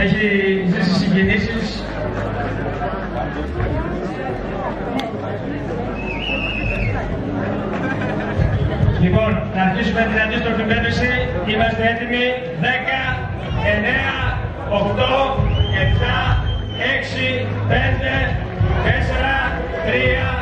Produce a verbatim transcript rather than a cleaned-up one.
έχει ζήσει συγκινήσεις. Λοιπόν, να αρχίσουμε την αντίστροφη μέτρηση. Είμαστε έτοιμοι. δέκα, εννέα, οκτώ, επτά, έξι, πέντε, τέσσερα, τρία,